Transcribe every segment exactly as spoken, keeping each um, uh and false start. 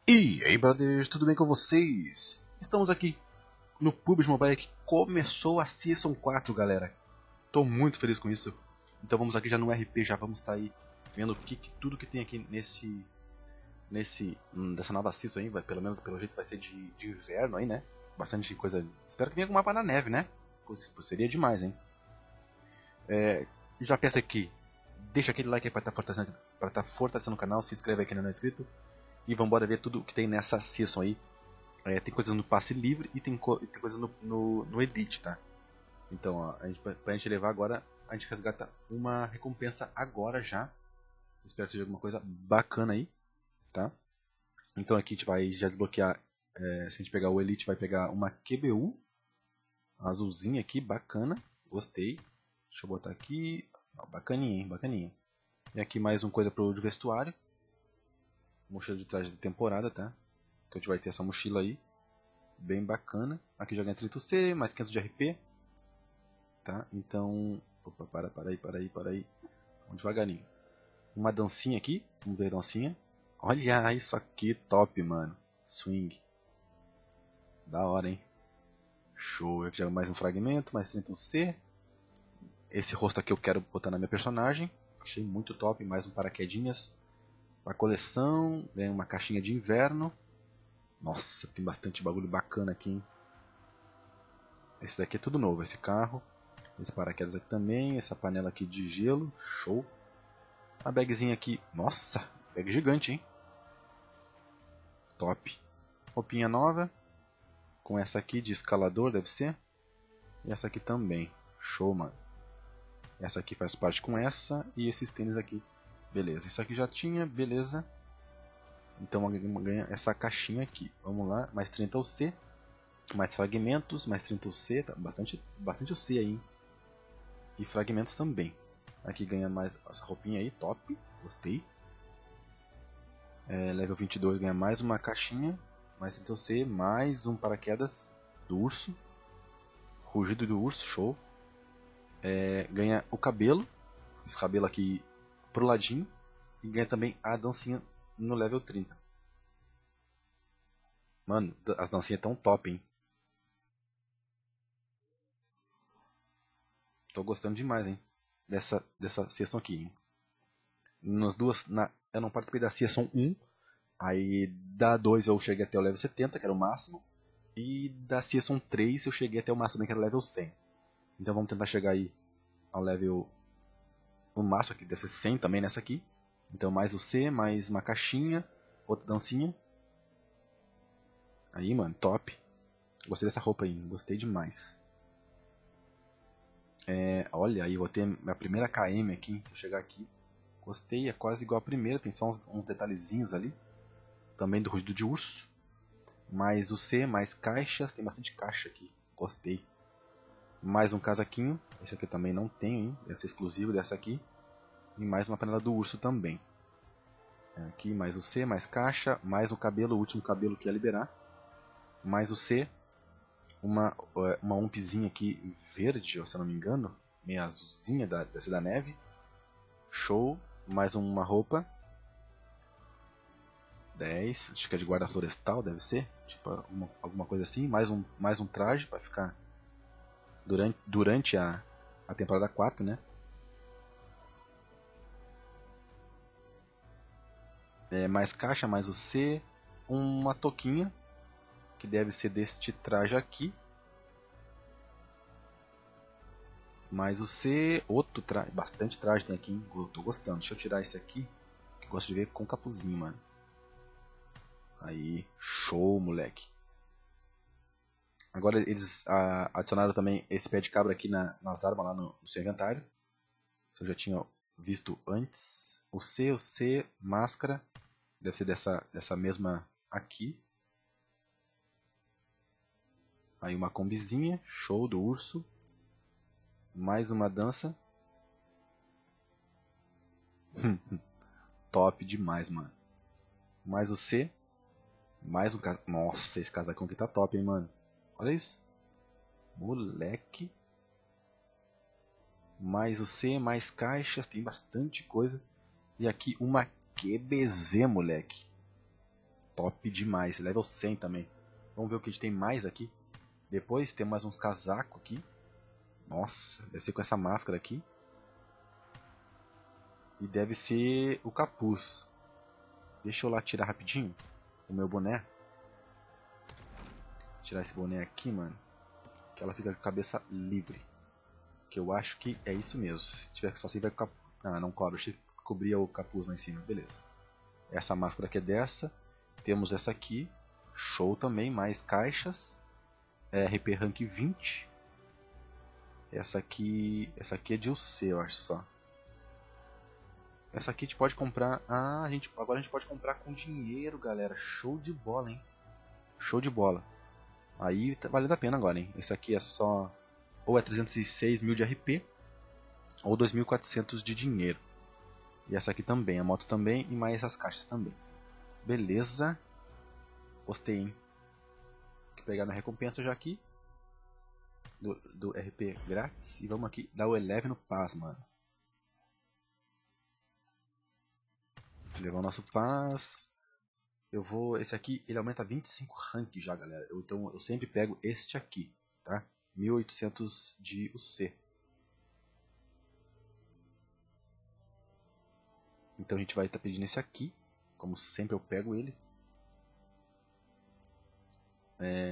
E aí, brothers, tudo bem com vocês? Estamos aqui no P U B G Mobile que começou a Season quatro, galera. Tô muito feliz com isso. Então vamos aqui já no R P, já vamos estar aí vendo o que, que tudo que tem aqui nesse nesse hum, dessa nova Season aí, vai, pelo menos pelo jeito vai ser de, de inverno aí, né? Bastante coisa. Espero que venha com mapa na neve, né? Pois, pois seria demais, hein? É, já peço aqui, deixa aquele like aí pra estar tá fortalecendo, pra tá fortalecendo o canal, se inscreve aí quem ainda não é inscrito. E vamos embora ver tudo que tem nessa Season aí. É, tem coisas no passe livre e tem, co tem coisas no, no, no Elite, tá? Então, ó, a gente, pra, pra gente levar agora, a gente resgata uma recompensa agora já. Espero que seja alguma coisa bacana aí, tá? Então aqui a gente vai já desbloquear, é, se a gente pegar o Elite vai pegar uma Q B U. Azulzinha aqui, bacana, gostei. Deixa eu botar aqui, ó, bacaninha, hein, bacaninha. E aqui mais uma coisa pro vestuário. Mochila de traje de temporada, tá? Então a gente vai ter essa mochila aí, bem bacana. Aqui já ganha trinta C, mais quinhentos de R P. Tá? Então, opa, para, para aí, para aí, para aí. Vamos devagarinho. Uma dancinha aqui, vamos ver a dancinha. Olha isso aqui, top, mano. Swing. Da hora, hein? Show. Aqui já mais um fragmento, mais trinta C. Esse rosto aqui eu quero botar na minha personagem. Achei muito top, mais um paraquedinhas. A coleção, vem uma caixinha de inverno. Nossa, tem bastante bagulho bacana aqui, hein? Esse daqui é tudo novo, esse carro. Esse paraquedas aqui também, essa panela aqui de gelo, show. A bagzinha aqui, nossa, bag gigante, hein? Top. Roupinha nova, com essa aqui de escalador, deve ser. E essa aqui também, show, mano. Essa aqui faz parte com essa e esses tênis aqui. Beleza, isso aqui já tinha, beleza. Então ganha essa caixinha aqui. Vamos lá, mais trinta U C. Mais fragmentos, mais trinta U C. Tá bastante, bastante U C aí, hein? E fragmentos também. Aqui ganha mais essa roupinha aí, top. Gostei. É, level vinte e dois ganha mais uma caixinha. Mais trinta U C, mais um paraquedas do urso. Rugido do urso, show. É, ganha o cabelo. Esse cabelo aqui pro ladinho. E ganha também a dancinha no level trinta. Mano, as dancinhas tão top, hein? Tô gostando demais, hein? Dessa, dessa Season aqui, hein? Nas duas, na, eu não participei da Season um. Aí da dois eu cheguei até o level setenta, que era o máximo. E da Season três eu cheguei até o máximo, que era o level cem. Então vamos tentar chegar aí ao level... O máximo aqui deve ser cem também nessa aqui. Então mais o C, mais uma caixinha. Outra dancinha. Aí, mano, top. Gostei dessa roupa aí, gostei demais. É, olha aí, vou ter minha primeira K M aqui, se eu chegar aqui. Gostei, é quase igual a primeira, tem só uns, uns detalhezinhos ali. Também do rugido de urso. Mais o C, mais caixas, tem bastante caixa aqui, gostei. Mais um casaquinho, esse aqui eu também não tenho, hein? Deve ser exclusivo dessa aqui. E mais uma panela do urso também. Aqui mais o C, mais caixa, mais o cabelo, o último cabelo que ia liberar. Mais o C. Uma, uma ompzinha aqui verde, se eu não me engano. Meio azulzinha, da, dessa da neve. Show. Mais uma roupa. dez. Acho que é de guarda florestal, deve ser. Tipo, alguma, alguma coisa assim. Mais um, mais um traje para ficar durante, durante a, a temporada quatro, né? É, mais caixa, mais o C. Uma touquinha. Que deve ser deste traje aqui. Mais o C. Outro traje. Bastante traje tem aqui, hein? Tô gostando. Deixa eu tirar esse aqui. Que eu gosto de ver com capuzinho, mano. Aí. Show, moleque. Agora eles a, adicionaram também esse pé de cabra aqui na, nas armas lá no, no seu inventário. Isso eu já tinha visto antes. O C, o C, máscara. Deve ser dessa, dessa mesma aqui. Aí uma combizinha, show do urso. Mais uma dança. Top demais, mano. Mais o C. Mais um casaco. Nossa, esse casacão aqui tá top, hein, mano. Olha isso. Moleque. Mais o C, mais caixas. Tem bastante coisa. E aqui uma Q B Z, moleque. top demais. Level cem também. Vamos ver o que a gente tem mais aqui. Depois tem mais uns casacos aqui. Nossa, deve ser com essa máscara aqui. E deve ser o capuz. Deixa eu lá tirar rapidinho o meu boné. Tirar esse boné aqui, mano. Que ela fica com a cabeça livre. Que eu acho que é isso mesmo. Se tiver que só se vai com capuz. Ah, não cobre. Deixa eu cobrir o capuz lá em cima. Beleza. Essa máscara aqui é dessa. Temos essa aqui. Show também. Mais caixas. É, R P Rank vinte. Essa aqui. Essa aqui é de U C, eu acho só. Essa aqui a gente pode comprar. Ah, a gente, agora a gente pode comprar com dinheiro, galera. Show de bola, hein? Show de bola. Aí tá valendo a pena agora, hein? Esse aqui é só. Ou é trezentos e seis mil de R P. Ou dois mil e quatrocentos de dinheiro. E essa aqui também. A moto também. E mais as caixas também. Beleza. Gostei, hein? Vou pegar minha recompensa já aqui. Do, do R P grátis. E vamos aqui dar o Eleven no Pass, mano. Levar o nosso Pass. Eu vou. Esse aqui ele aumenta vinte e cinco rank já, galera. Eu, então eu sempre pego este aqui, tá? mil e oitocentos de U C. Então a gente vai estar tá pedindo esse aqui. Como sempre eu pego ele. É...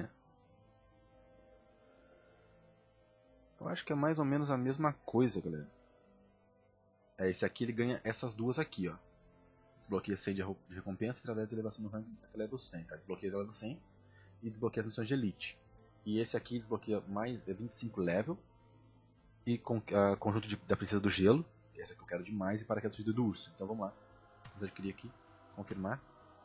Eu acho que é mais ou menos a mesma coisa, galera. É, esse aqui ele ganha essas duas aqui, ó. Desbloqueia cem de recompensa através da elevação do ranking até level cem, tá? Desbloqueia level cem e desbloqueia as missões de elite. E esse aqui desbloqueia mais é vinte e cinco level e com, uh, conjunto de, da princesa do gelo, que é essa que eu quero demais, e paraquedas do urso. Então vamos lá. Vamos adquirir aqui, confirmar.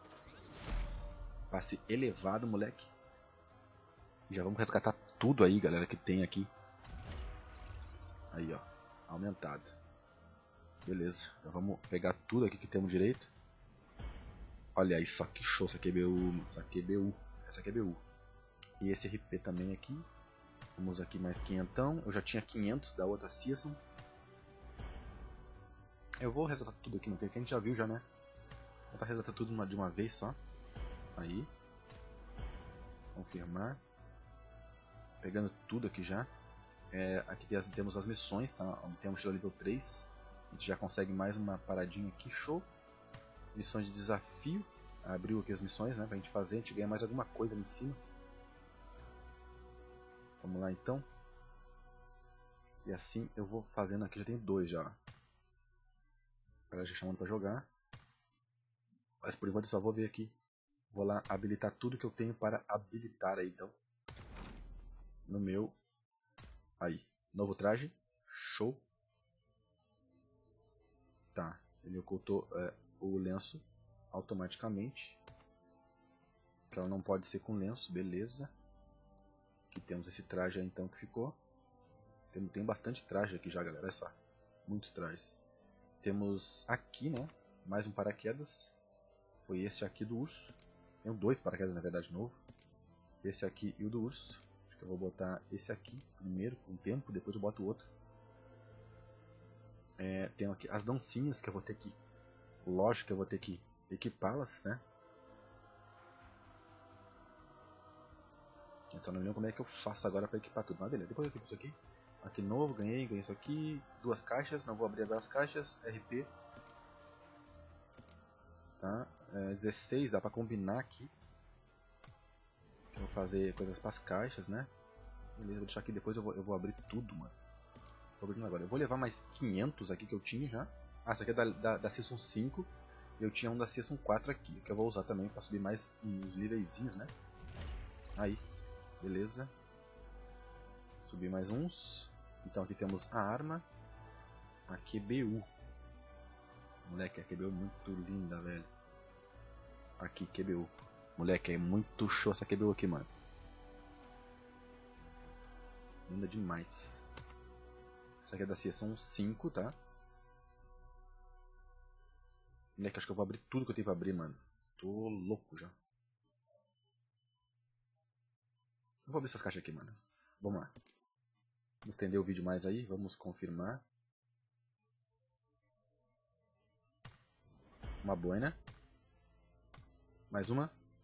Passe elevado, moleque. Já vamos resgatar tudo aí, galera, que tem aqui. Aí, ó, aumentado. Beleza, já vamos pegar tudo aqui que temos direito. Olha aí só que show, essa aqui é B U, essa aqui é B U, essa aqui é B U. E esse R P também aqui. Vamos aqui mais quinhentão, eu já tinha quinhentos da outra season. Eu vou resgatar tudo aqui, porque a gente já viu já, né? Vou tentar resgatar tudo de uma vez só. Aí. Confirmar. Pegando tudo aqui já. É, aqui temos as missões, tá? Temos nível três. A gente já consegue mais uma paradinha aqui, show. Missões de desafio. Abriu aqui as missões, né, pra gente fazer. A gente ganha mais alguma coisa ali em cima. Vamos lá então. E assim eu vou fazendo aqui, já tem dois já. Ela já chamando pra jogar. Mas por enquanto eu só vou ver aqui. Vou lá habilitar tudo que eu tenho para habilitar aí então. No meu. Aí. Novo traje. Show. Tá. Ele ocultou é, o lenço automaticamente. Que ela não pode ser com lenço. Beleza. Aqui temos esse traje aí então que ficou. Tem, tem bastante traje aqui já, galera. Olha só. Muitos trajes. Temos aqui, né? Mais um paraquedas. Foi esse aqui do urso. Tenho dois paraquedas na verdade novo. Esse aqui e o do urso. Acho que eu vou botar esse aqui primeiro, com o tempo, depois eu boto o outro. É, tem aqui as dancinhas que eu vou ter que... Lógico que eu vou ter que equipá-las, né? Eu só não lembro como é que eu faço agora para equipar tudo. Mas beleza, depois eu equipo isso aqui. Aqui novo, ganhei, ganhei isso aqui. Duas caixas, não vou abrir agora as caixas. R P. Tá? É, dezesseis, dá pra combinar aqui. Eu vou fazer coisas para as caixas, né? Beleza, vou deixar aqui, depois eu vou, eu vou abrir tudo, mano. Tô abrindo agora. Eu vou levar mais quinhentos aqui que eu tinha já. Ah, essa aqui é da, da, da Season cinco. Eu tinha um da Season quatro aqui, que eu vou usar também para subir mais uns níveis, né? Aí, beleza. Subir mais uns. Então aqui temos a arma. A Q B U. Moleque, a Q B U é muito linda, velho. Aqui, Q B U. Moleque, é muito show essa Q B U aqui, mano. Linda demais. Essa aqui é da Season cinco, tá? Moleque, acho que eu vou abrir tudo que eu tenho pra abrir, mano. Tô louco já. Eu vou abrir essas caixas aqui, mano. Vamos lá. Vamos estender o vídeo mais aí. Vamos confirmar. Uma boina. Mais uma.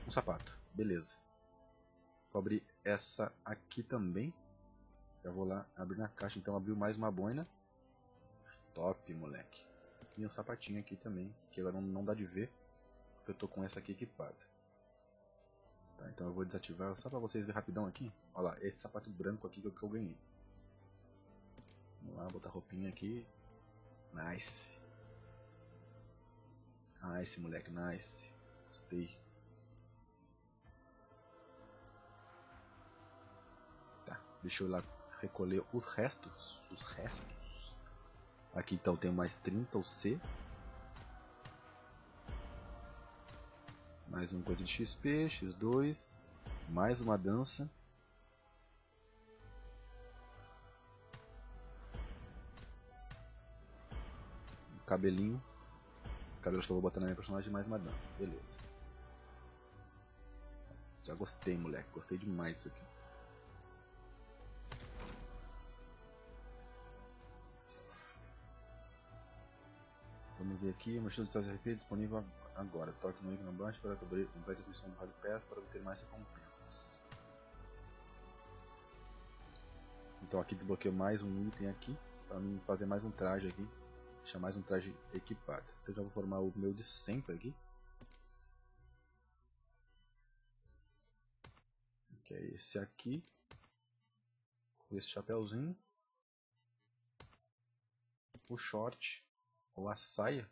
um sapato. Beleza. Vou abrir essa aqui também. Já vou lá abrir na caixa. Então abriu mais uma boina. Top, moleque. E um sapatinho aqui também, que agora não, não dá de ver, porque eu tô com essa aqui equipada. Tá, então eu vou desativar só pra vocês verem rapidão aqui. Olha lá, esse sapato branco aqui que eu, que eu ganhei. Vamos lá, botar a roupinha aqui. Nice. Nice, moleque, nice. Gostei. Tá, deixa eu ir lá recolher os restos. Os restos. Aqui então tem mais trinta, o C. Mais uma coisa de X P, X dois. Mais uma dança. Um cabelinho. Os cabelos que eu vou botar na minha personagem, mais uma dança. Beleza. Já gostei, moleque. Gostei demais disso aqui. Vamos ver aqui, mochila de Stars R P disponível agora. Toque no ícone abaixo para cobrir a transmissão do Rally Pass para obter mais recompensas. Então aqui desbloqueio mais um item aqui, para mim fazer mais um traje aqui. Deixar mais um traje equipado. Então já vou formar o meu de sempre aqui. Que é esse aqui. Esse chapéuzinho. O short. Ou a saia.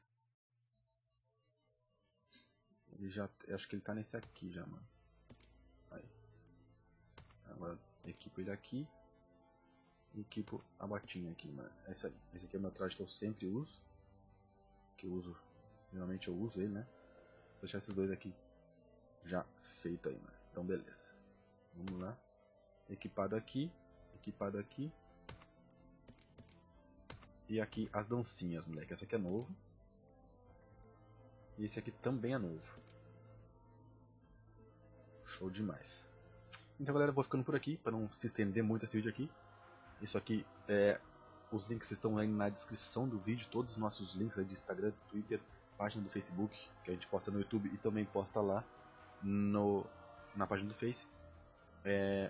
Ele já, acho que ele tá nesse aqui já, mano. Aí. Agora equipo ele aqui. E equipo a botinha aqui, mano. É isso aí. Esse aqui é o meu traje que eu sempre uso. Que eu uso. Geralmente eu uso ele, né? Vou deixar esses dois aqui já feito aí, mano. Então beleza. Vamos lá. Equipado aqui. Equipado aqui. E aqui as dancinhas, moleque. Esse aqui é novo. E esse aqui também é novo. Show demais. Então galera, eu vou ficando por aqui, para não se estender muito esse vídeo aqui. Isso aqui é... Os links estão aí na descrição do vídeo. Todos os nossos links aí de Instagram, Twitter, página do Facebook, que a gente posta no YouTube e também posta lá no, na página do Face. É...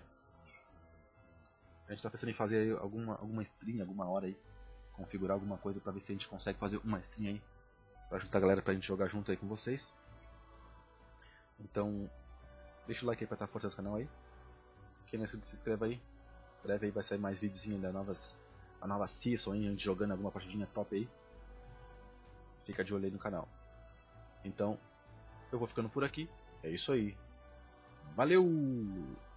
A gente está pensando em fazer aí alguma, alguma stream, alguma hora aí. Configurar alguma coisa para ver se a gente consegue fazer uma stream aí. Para juntar a galera pra gente jogar junto aí com vocês. Então, deixa o like aí pra estar forte no canal aí. Quem não é inscrito, se inscreva aí. Em breve aí vai sair mais vídeos da novas, a nova Season aí, a gente jogando alguma partidinha top aí. Fica de olho aí no canal. Então, eu vou ficando por aqui. É isso aí. Valeu!